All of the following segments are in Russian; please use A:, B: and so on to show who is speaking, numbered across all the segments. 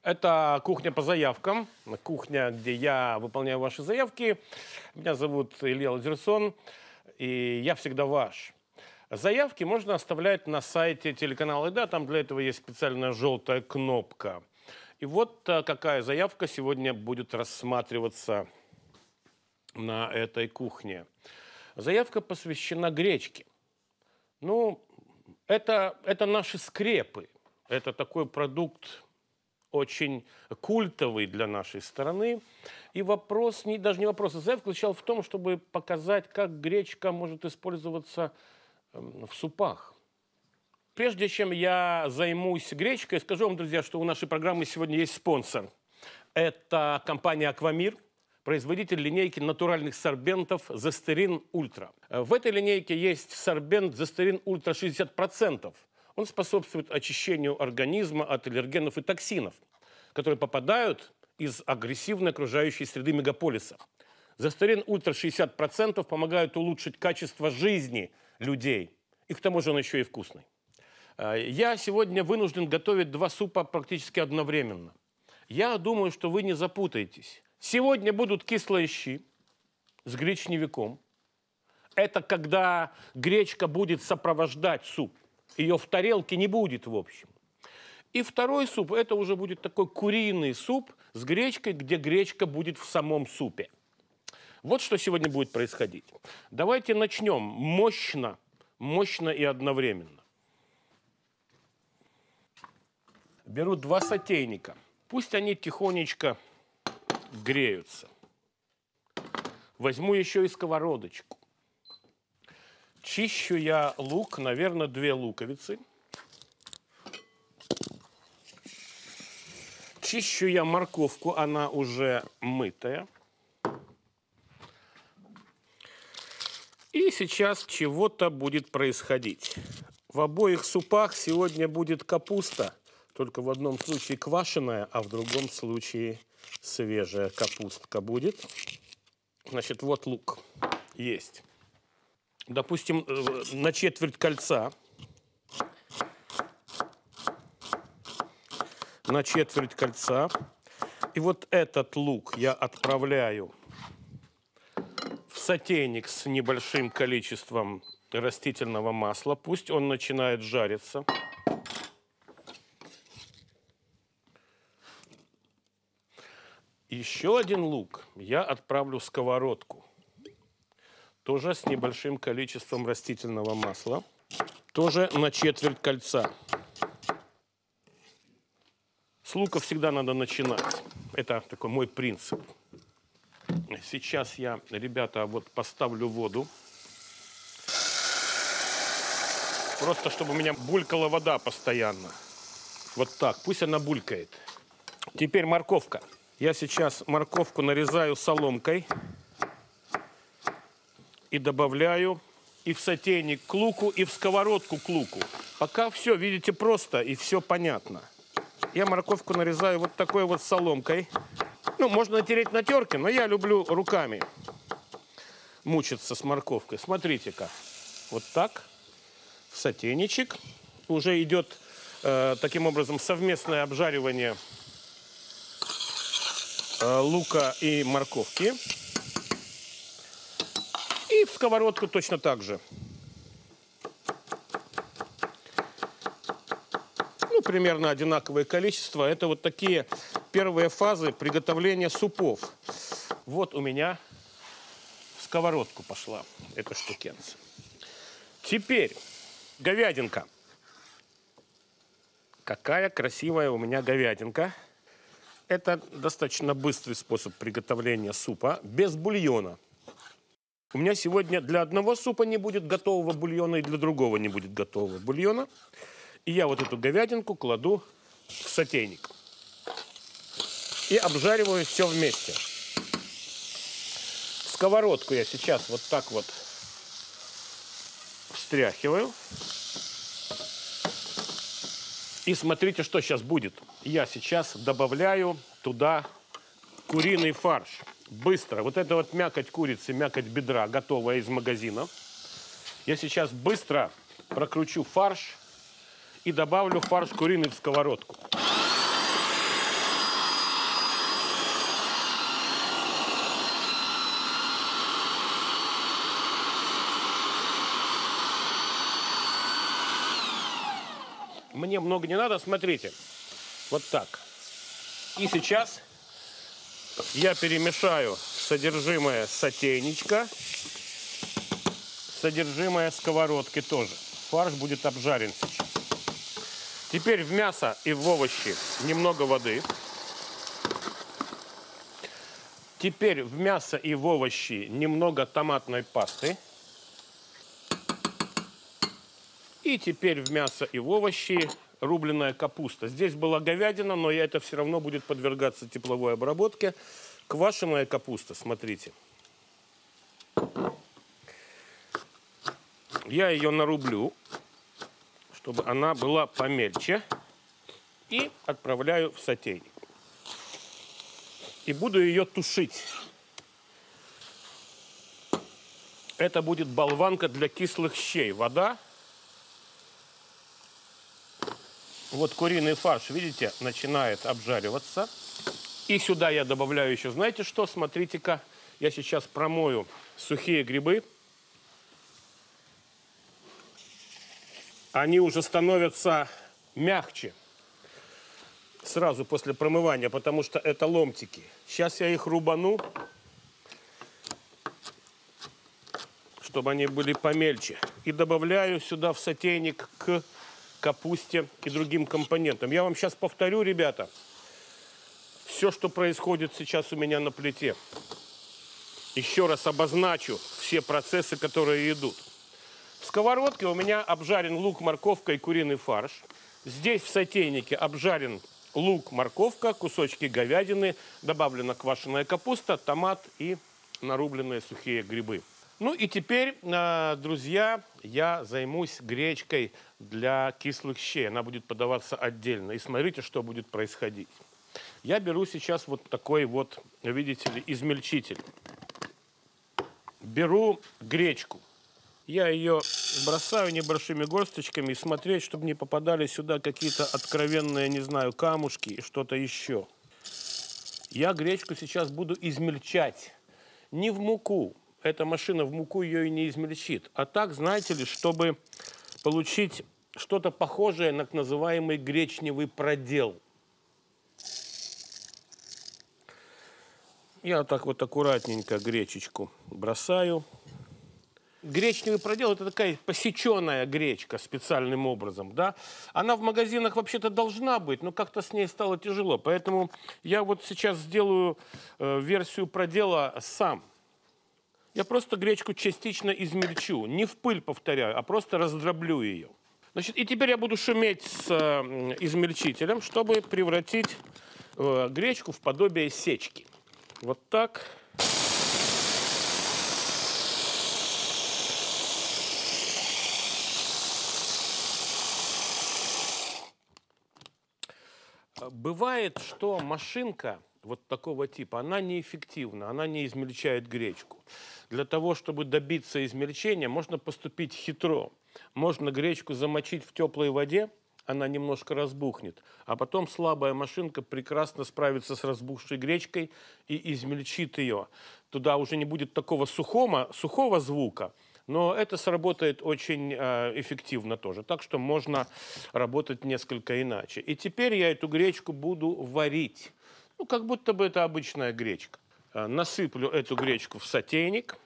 A: Это кухня по заявкам, кухня, где я выполняю ваши заявки. Меня зовут Илья Лазерсон, и я всегда ваш. Заявки можно оставлять на сайте телеканала «Да», там для этого есть специальная желтая кнопка. И вот какая заявка сегодня будет рассматриваться на этой кухне. Заявка посвящена гречке. Ну, это наши скрепы. Это такой продукт очень культовый для нашей страны. И вопрос, даже не вопрос, а заявка заключалась в том, чтобы показать, как гречка может использоваться в супах. Прежде чем я займусь гречкой, скажу вам, друзья, что у нашей программы сегодня есть спонсор. Это компания «Аквамир», производитель линейки натуральных сорбентов «Зестерин Ультра». В этой линейке есть сорбент «Зестерин Ультра» 60%. Он способствует очищению организма от аллергенов и токсинов, которые попадают из агрессивной окружающей среды мегаполиса. «Зестерин Ультра» 60% помогают улучшить качество жизни людей. И к тому же он еще и вкусный. Я сегодня вынужден готовить два супа практически одновременно. Я думаю, что вы не запутаетесь. Сегодня будут кислые щи с гречневиком. Это когда гречка будет сопровождать суп. Ее в тарелке не будет, в общем. И второй суп, это уже будет такой куриный суп с гречкой, где гречка будет в самом супе. Вот что сегодня будет происходить. Давайте начнем мощно и одновременно. Беру два сотейника. Пусть они тихонечко греются. Возьму еще и сковородочку. Чищу я лук, наверное, 2 луковицы. Чищу я морковку, она уже мытая. И сейчас чего-то будет происходить. В обоих супах сегодня будет капуста, только в одном случае квашеная, а в другом случае свежая капустка будет. Значит, вот лук есть. Допустим, на четверть кольца. На четверть кольца. И вот этот лук я отправляю в сотейник с небольшим количеством растительного масла. Пусть он начинает жариться. Еще один лук я отправлю в сковородку. Тоже с небольшим количеством растительного масла. Тоже на четверть кольца. С лука всегда надо начинать. Это такой мой принцип. Сейчас я, ребята, вот поставлю воду. Просто чтобы у меня булькала вода постоянно. Вот так, пусть она булькает. Теперь морковка. Я сейчас морковку нарезаю соломкой. И добавляю и в сотейник к луку, и в сковородку к луку. Пока все, видите, просто и все понятно. Я морковку нарезаю вот такой вот соломкой. Ну, можно натереть на терке, но я люблю руками мучиться с морковкой. Смотрите-ка. Вот так. В сотейничек. Уже идет таким образом совместное обжаривание лука и морковки. И в сковородку точно так же. Ну, примерно одинаковое количество. Это вот такие первые фазы приготовления супов. Вот у меня в сковородку пошла эта штукенция. Теперь говядинка. Какая красивая у меня говядинка. Это достаточно быстрый способ приготовления супа без бульона. У меня сегодня для одного супа не будет готового бульона и для другого не будет готового бульона. И я вот эту говядинку кладу в сотейник. И обжариваю все вместе. В сковородку я сейчас вот так вот встряхиваю. И смотрите, что сейчас будет. Я сейчас добавляю туда куриный фарш. Быстро. Вот это вот мякоть курицы, мякоть бедра, готовая из магазина. Я сейчас быстро прокручу фарш и добавлю фарш куриный в сковородку. Мне много не надо, смотрите. Вот так. И сейчас я перемешаю содержимое сотейничка, содержимое сковородки тоже. Фарш будет обжарен сейчас. Теперь в мясо и в овощи немного воды. Теперь в мясо и в овощи немного томатной пасты. И теперь в мясо и в овощи рубленая капуста. Здесь была говядина, но это все равно будет подвергаться тепловой обработке. Квашеная капуста, смотрите. Я ее нарублю, чтобы она была помельче. И отправляю в сотейник. И буду ее тушить. Это будет болванка для кислых щей. Вода. Вот куриный фарш, видите, начинает обжариваться. И сюда я добавляю еще, знаете что, смотрите-ка, я сейчас промою сухие грибы. Они уже становятся мягче сразу после промывания, потому что это ломтики. Сейчас я их рубану, чтобы они были помельче. И добавляю сюда в сотейник к капусте и другим компонентам. Я вам сейчас повторю, ребята, все, что происходит сейчас у меня на плите. Еще раз обозначу все процессы, которые идут. В сковородке у меня обжарен лук, морковка и куриный фарш. Здесь в сотейнике обжарен лук, морковка, кусочки говядины, добавлена квашеная капуста, томат и нарубленные сухие грибы. Ну и теперь, друзья, я займусь гречкой для кислых щей. Она будет подаваться отдельно. И смотрите, что будет происходить. Я беру сейчас вот такой вот, видите ли, измельчитель. Беру гречку. Я ее бросаю небольшими горсточками и смотреть, чтобы не попадали сюда какие-то откровенные, не знаю, камушки и что-то еще. Я гречку сейчас буду измельчать. Не в муку. Эта машина в муку ее и не измельчит. А так, знаете ли, чтобы получить что-то похожее на так называемый гречневый продел. Я так вот аккуратненько гречечку бросаю. Гречневый продел – это такая посеченная гречка специальным образом, да. Она в магазинах вообще-то должна быть, но как-то с ней стало тяжело. Поэтому я вот сейчас сделаю версию продела сам. Я просто гречку частично измельчу. Не в пыль, повторяю, а просто раздроблю ее. Значит, и теперь я буду шуметь с измельчителем, чтобы превратить гречку в подобие сечки. Вот так. Бывает, что машинка вот такого типа, она неэффективна, она не измельчает гречку. Для того, чтобы добиться измельчения, можно поступить хитро. Можно гречку замочить в теплой воде, она немножко разбухнет, а потом слабая машинка прекрасно справится с разбухшей гречкой и измельчит ее. Туда уже не будет такого сухого звука, но это сработает очень эффективно тоже. Так что можно работать несколько иначе. И теперь я эту гречку буду варить. Ну, как будто бы это обычная гречка. Насыплю эту гречку в сотейник.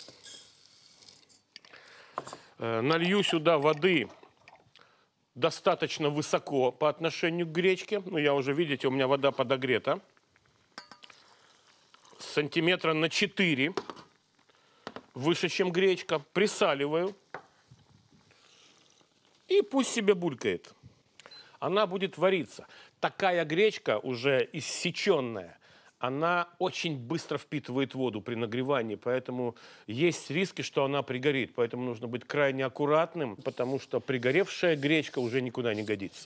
A: Налью сюда воды достаточно высоко по отношению к гречке. Ну, я уже, видите, у меня вода подогрета. Сантиметра на 4 выше, чем гречка. Присаливаю. И пусть себе булькает. Она будет вариться. Такая гречка, уже иссеченная, она очень быстро впитывает воду при нагревании, поэтому есть риски, что она пригорит. Поэтому нужно быть крайне аккуратным, потому что пригоревшая гречка уже никуда не годится.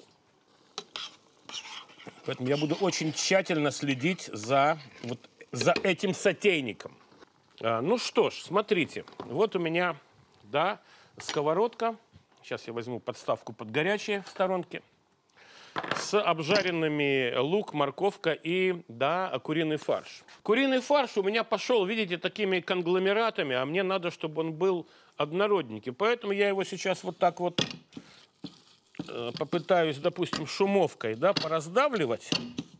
A: Поэтому я буду очень тщательно следить за этим сотейником. Ну что ж, смотрите, вот у меня, да, сковородка. Сейчас я возьму подставку под горячее в сторонке. С обжаренными лук, морковка и, да, куриный фарш. Куриный фарш у меня пошел, видите, такими конгломератами, а мне надо, чтобы он был однородненький. Поэтому я его сейчас вот так вот попытаюсь, допустим, шумовкой, да, пораздавливать,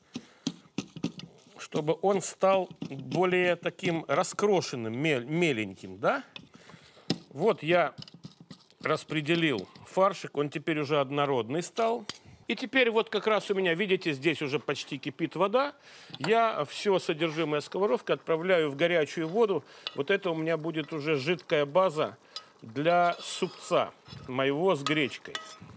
A: чтобы он стал более таким раскрошенным, меленьким, да. Вот я распределил фаршик, он теперь уже однородный стал. И теперь вот как раз у меня, видите, здесь уже почти кипит вода. Я все содержимое сковородки отправляю в горячую воду. Вот это у меня будет уже жидкая база для супца моего с гречкой.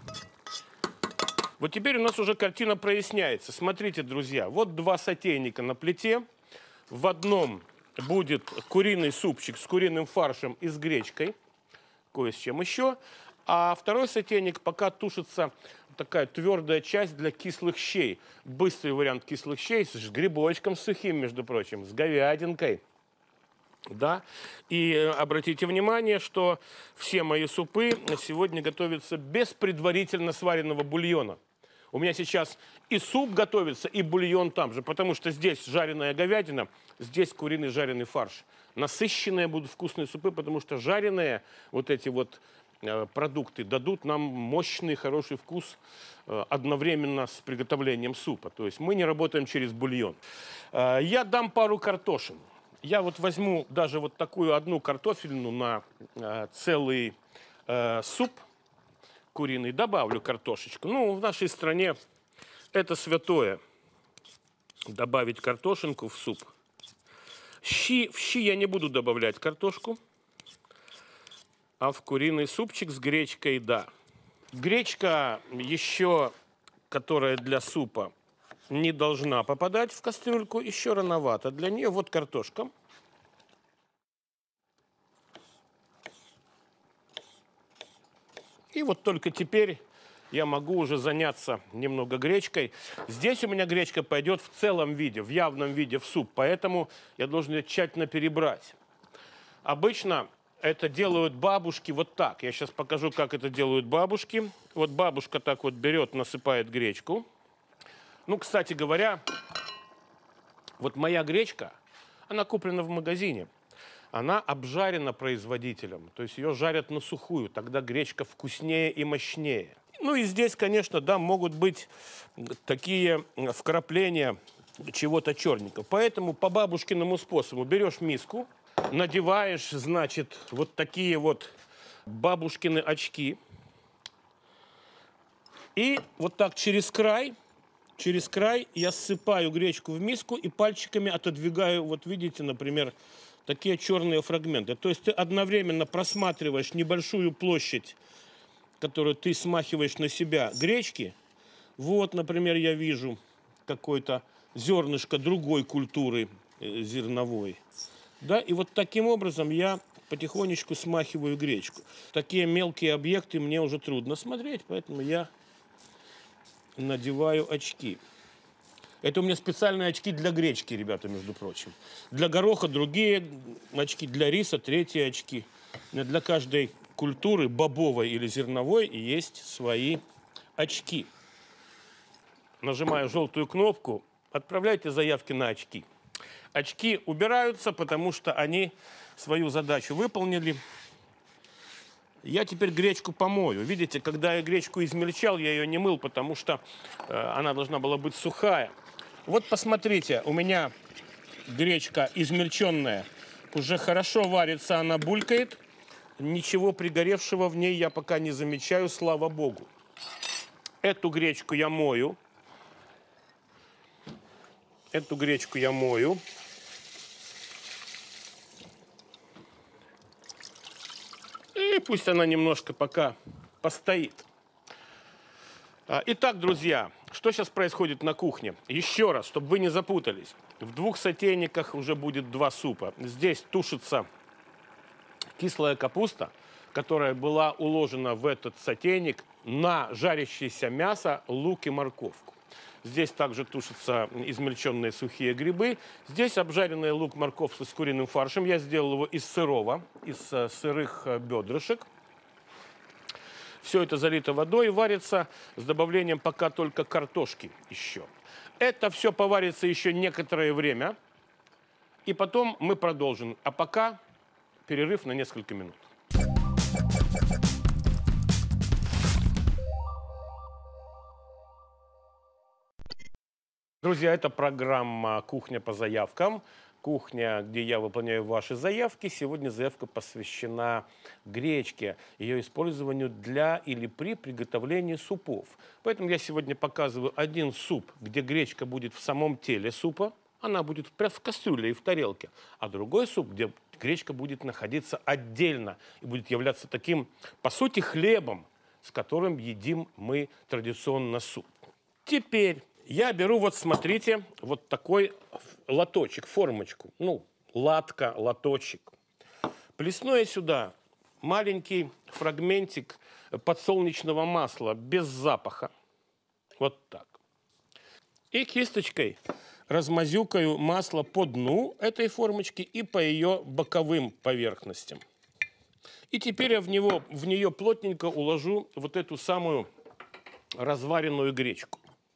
A: Вот теперь у нас уже картина проясняется. Смотрите, друзья, вот два сотейника на плите. В одном будет куриный супчик с куриным фаршем и с гречкой, кое с чем еще. А второй сотейник пока тушится такая твердая часть для кислых щей. Быстрый вариант кислых щей с грибочком сухим, между прочим, с говядинкой. Да? И обратите внимание, что все мои супы сегодня готовятся без предварительно сваренного бульона. У меня сейчас и суп готовится, и бульон там же, потому что здесь жареная говядина, здесь куриный жареный фарш. Насыщенные будут вкусные супы, потому что жареные вот эти вот продукты дадут нам мощный, хороший вкус одновременно с приготовлением супа. То есть мы не работаем через бульон. Я дам пару картошин. Я вот возьму даже вот такую одну картофельную на целый суп куриный, добавлю картошечку. Ну, в нашей стране это святое. Добавить картошинку в суп. В щи я не буду добавлять картошку. А в куриный супчик с гречкой, да. Гречка еще, которая для супа, не должна попадать в кастрюльку, еще рановато. Для нее вот картошка. И вот только теперь я могу уже заняться немного гречкой. Здесь у меня гречка пойдет в целом виде, в явном виде в суп, поэтому я должен ее тщательно перебрать. Обычно это делают бабушки вот так. Я сейчас покажу, как это делают бабушки. Вот бабушка так вот берет, насыпает гречку. Ну, кстати говоря, вот моя гречка, она куплена в магазине. Она обжарена производителем, то есть ее жарят на сухую, тогда гречка вкуснее и мощнее. Ну и здесь, конечно, да, могут быть такие вкрапления чего-то черненького. Поэтому по бабушкиному способу берешь миску, надеваешь, значит, вот такие вот бабушкины очки. И вот так через край я ссыпаю гречку в миску и пальчиками отодвигаю, вот видите, например, такие черные фрагменты. То есть ты одновременно просматриваешь небольшую площадь, которую ты смахиваешь на себя гречки. Вот, например, я вижу какое-то зернышко другой культуры зерновой. Да, и вот таким образом я потихонечку смахиваю гречку. Такие мелкие объекты мне уже трудно смотреть, поэтому я надеваю очки. Это у меня специальные очки для гречки, ребята, между прочим. Для гороха другие очки, для риса третьи очки. Для каждой культуры, бобовой или зерновой, есть свои очки. Нажимаю желтую кнопку, отправляйте заявки на очки. Очки убираются, потому что они свою задачу выполнили. Я теперь гречку помою. Видите, когда я гречку измельчал, я ее не мыл, потому что она должна была быть сухая. Вот посмотрите, у меня гречка измельченная, уже хорошо варится, она булькает. Ничего пригоревшего в ней я пока не замечаю, слава богу. Эту гречку я мою. Эту гречку я мою. И пусть она немножко пока постоит. Итак, друзья, что сейчас происходит на кухне? Еще раз, чтобы вы не запутались. В двух сотейниках уже будет два супа. Здесь тушится кислая капуста, которая была уложена в этот сотейник на жарящееся мясо, лук и морковку. Здесь также тушатся измельченные сухие грибы. Здесь обжаренный лук, морковка с куриным фаршем. Я сделал его из сырого, из сырых бедрышек. Все это залито водой и варится с добавлением пока только картошки еще. Это все поварится еще некоторое время. И потом мы продолжим. А пока перерыв на несколько минут. Друзья, это программа «Кухня по заявкам». Кухня, где я выполняю ваши заявки. Сегодня заявка посвящена гречке, ее использованию для или при приготовлении супов. Поэтому я сегодня показываю один суп, где гречка будет в самом теле супа. Она будет в кастрюле и в тарелке. А другой суп, где гречка будет находиться отдельно и будет являться таким, по сути, хлебом, с которым едим мы традиционно суп. Теперь я беру, вот смотрите, вот такой лоточек, формочку, ну, латка, лоточек. Плесну я сюда маленький фрагментик подсолнечного масла без запаха. Вот так. И кисточкой размазюкаю масло по дну этой формочки и по ее боковым поверхностям. И теперь я в нее плотненько уложу вот эту самую разваренную гречку.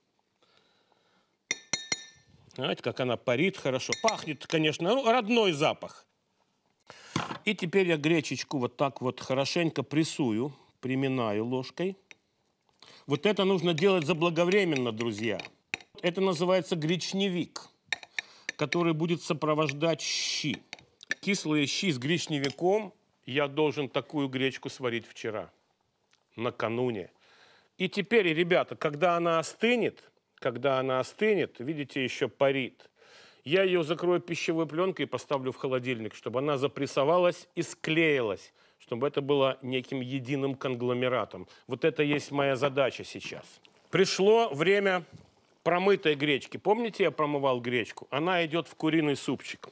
A: Знаете, как она парит хорошо. Пахнет, конечно, родной запах. И теперь я гречечку вот так вот хорошенько прессую, приминаю ложкой. Вот это нужно делать заблаговременно, друзья. Это называется гречневик, который будет сопровождать щи. Кислые щи с гречневиком я должен такую гречку сварить вчера, накануне. И теперь, ребята, когда она остынет, видите, еще парит, я ее закрою пищевой пленкой и поставлю в холодильник, чтобы она запрессовалась и склеилась, чтобы это было неким единым конгломератом. Вот это есть моя задача сейчас. Пришло время промытой гречки. Помните, я промывал гречку? Она идет в куриный супчик.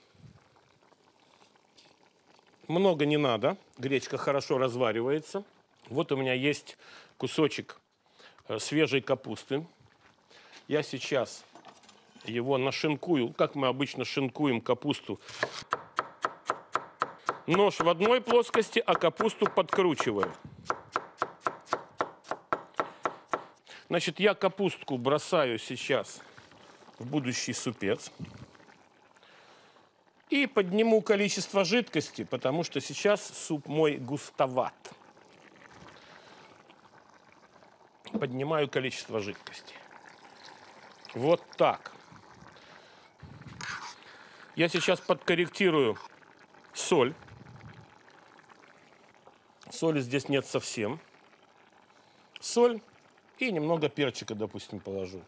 A: Много не надо, гречка хорошо разваривается. Вот у меня есть кусочек свежей капусты. Я сейчас его нашинкую, как мы обычно шинкуем капусту. Нож в одной плоскости, а капусту подкручиваю. Значит, я капустку бросаю сейчас в будущий супец. И подниму количество жидкости, потому что сейчас суп мой густоват. Поднимаю количество жидкости. Вот так. Я сейчас подкорректирую соль. Соли здесь нет совсем. Соль и немного перчика, допустим, положу.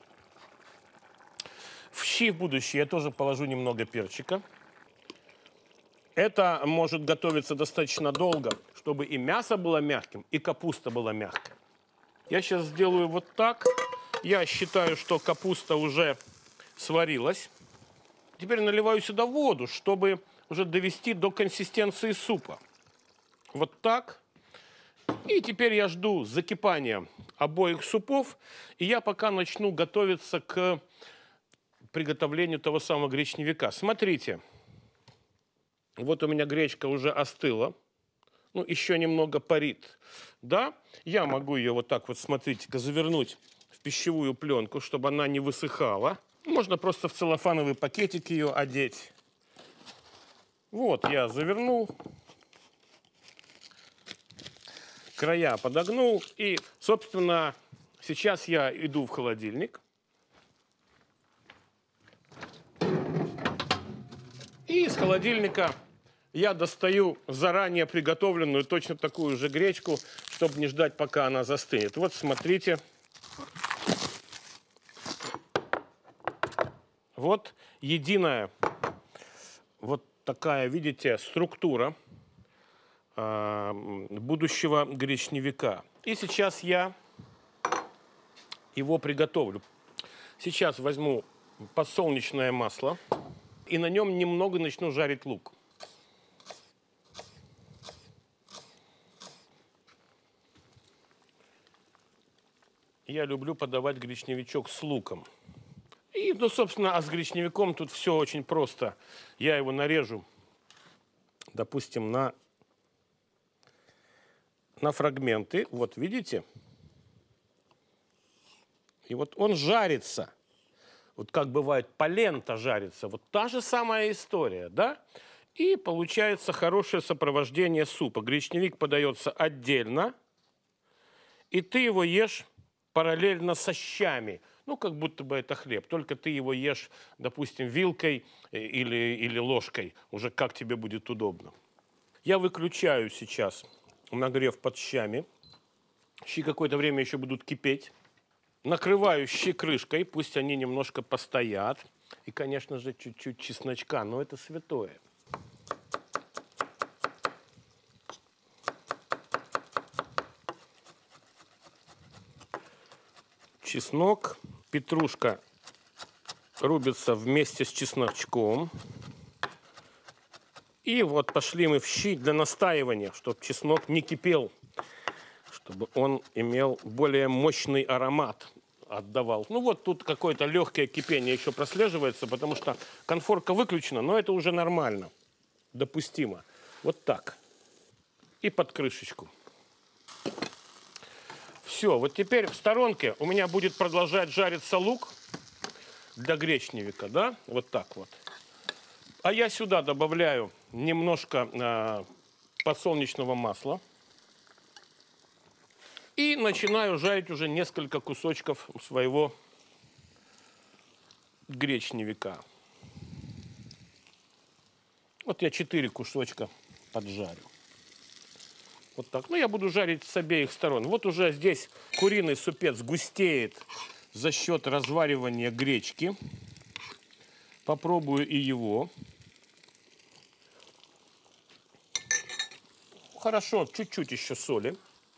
A: В щи в будущее я тоже положу немного перчика. Это может готовиться достаточно долго, чтобы и мясо было мягким, и капуста была мягкой. Я сейчас сделаю вот так. Я считаю, что капуста уже сварилась. Теперь наливаю сюда воду, чтобы уже довести до консистенции супа. Вот так. И теперь я жду закипания обоих супов. И я пока начну готовиться к приготовлению того самого гречневика. Смотрите. Вот у меня гречка уже остыла. Ну, еще немного парит. Да, я могу ее вот так вот, смотрите-ка, завернуть в пищевую пленку, чтобы она не высыхала. Можно просто в целлофановый пакетик ее одеть. Вот, я завернул. Края подогнул. И, собственно, сейчас я иду в холодильник. И из холодильника я достаю заранее приготовленную точно такую же гречку, чтобы не ждать, пока она застынет. Вот смотрите. Вот единая вот такая, видите, структура будущего гречневика. И сейчас я его приготовлю. Сейчас возьму подсолнечное масло и на нем немного начну жарить лук. Я люблю подавать гречневичок с луком. И, ну, собственно, а с гречневиком тут все очень просто. Я его нарежу, допустим, на фрагменты. Вот, видите? И вот он жарится. Вот как бывает, полента жарится. Вот та же самая история, да? И получается хорошее сопровождение супа. Гречневик подается отдельно, и ты его ешь параллельно со щами. Ну, как будто бы это хлеб, только ты его ешь, допустим, вилкой или ложкой, уже как тебе будет удобно. Я выключаю сейчас нагрев под щами. Щи какое-то время еще будут кипеть. Накрываю щи крышкой, пусть они немножко постоят. И, конечно же, чуть-чуть чесночка, но это святое. Чеснок, петрушка рубится вместе с чесночком. И вот пошли мы в щи для настаивания, чтобы чеснок не кипел, чтобы он имел более мощный аромат, отдавал. Ну вот тут какое-то легкое кипение еще прослеживается, потому что конфорка выключена, но это уже нормально, допустимо. Вот так. И под крышечку. Все, вот теперь в сторонке у меня будет продолжать жариться лук для гречневика, да, вот так вот. А я сюда добавляю немножко подсолнечного масла и начинаю жарить уже несколько кусочков своего гречневика. Вот я 4 кусочка поджарю. Вот так. Ну, я буду жарить с обеих сторон. Вот уже здесь куриный супец густеет за счет разваривания гречки. Попробую и его. Хорошо, чуть-чуть еще соли.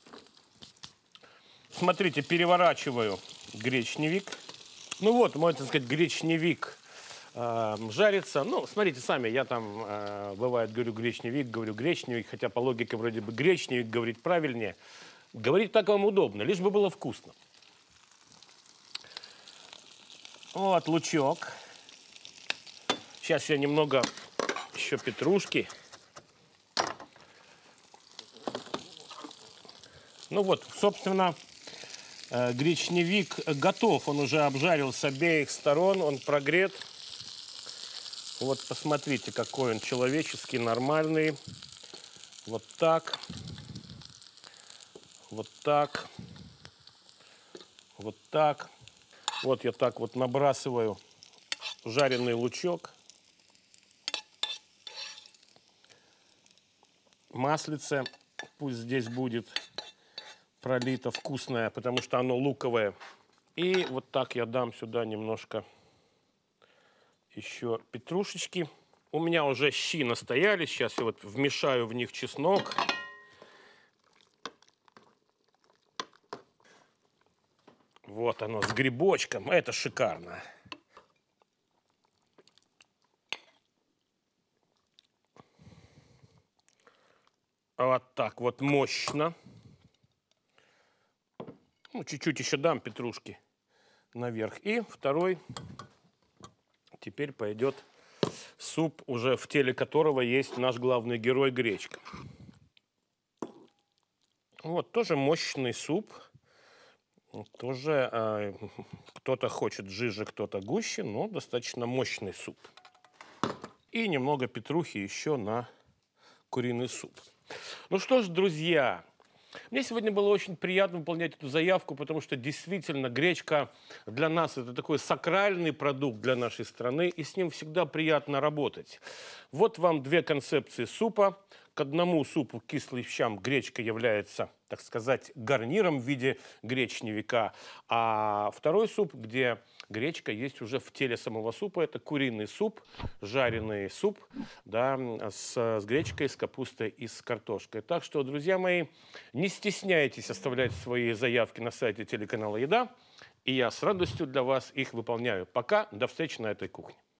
A: Смотрите, переворачиваю гречневик. Ну вот, можно сказать, гречневик жарится. Ну, смотрите сами, я там, бывает, говорю гречневик, хотя по логике вроде бы гречневик говорить правильнее. Говорить так вам удобно, лишь бы было вкусно. Вот лучок. Сейчас я немного еще петрушки. Ну вот, собственно, гречневик готов. Он уже обжарил с обеих сторон, он прогрет. Вот посмотрите, какой он человеческий, нормальный. Вот так. Вот так. Вот так. Вот я так вот набрасываю жареный лучок. Маслице пусть здесь будет пролито вкусное, потому что оно луковое. И вот так я дам сюда немножко еще петрушечки. У меня уже щи настоялись. Сейчас я вот вмешаю в них чеснок. Вот оно с грибочком. Это шикарно. Вот так вот мощно. Ну, чуть-чуть еще дам петрушки наверх. И второй теперь пойдет суп, уже в теле которого есть наш главный герой гречка. Вот тоже мощный суп. Тоже кто-то хочет жиже, кто-то гуще, но достаточно мощный суп. И немного петрухи еще на куриный суп. Ну что ж, друзья, мне сегодня было очень приятно выполнять эту заявку, потому что действительно гречка для нас это такой сакральный продукт для нашей страны, и с ним всегда приятно работать. Вот вам две концепции супа. К одному супу кислым щам гречка является, так сказать, гарниром в виде гречневика, а второй суп, где гречка есть уже в теле самого супа, это куриный суп, жареный суп, да, с гречкой, с капустой и с картошкой. Так что, друзья мои, не стесняйтесь оставлять свои заявки на сайте телеканала «Еда», и я с радостью для вас их выполняю. Пока, до встречи на этой кухне.